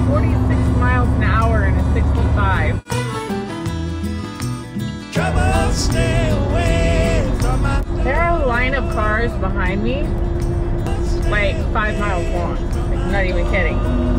46 miles an hour in a 65. Trouble, stay away from my... There are a line of cars behind me, like 5 miles long. Like, I'm not even kidding.